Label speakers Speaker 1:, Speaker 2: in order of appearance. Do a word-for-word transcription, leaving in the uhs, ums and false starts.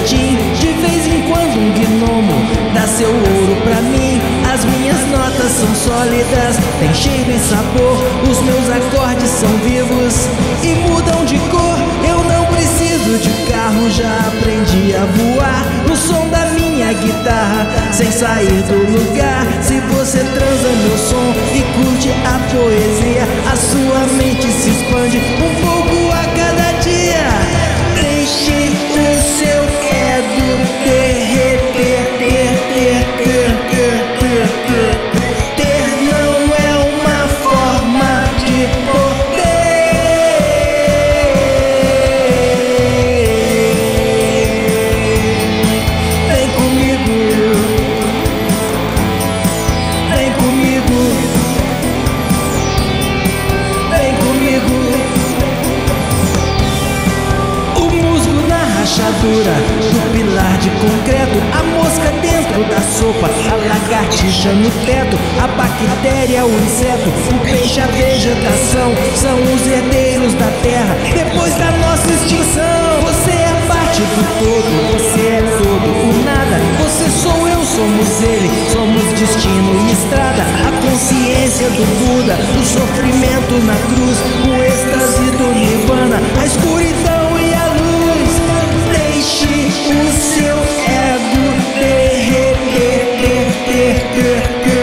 Speaker 1: jeitinho. De vez em quando um gnomo dá seu ouro pra mim. As minhas notas são sólidas, tem cheiro e sabor. Os meus acordes são vivos e mudam de cor. Eu não preciso de carro, já aprendi a voar no som da minha guitarra, sem sair do lugar. Se você transa meu som e curte a poesia, a sua mente se expande um pouco a cada dia. Deixe o seu ego derreter, ter, ter, ter, ter, ter, ter. Ter não é uma forma de poder. Vem comigo, vem comigo, vem comigo. Rachadura do pilar de concreto, a mosca dentro da sopa, a lagartixa no teto, a bactéria, o inseto, o peixe, a vegetação, são os herdeiros da terra depois da nossa extinção. Você é parte do todo, você é todo o nada, você sou eu, somos ele, somos destino e estrada, a consciência do Buda, o sofrimento na cruz, o êxtase do Nirvana, a escuridão e a luz. Deixe o seu ego derreter, ter, ter, ter, ter.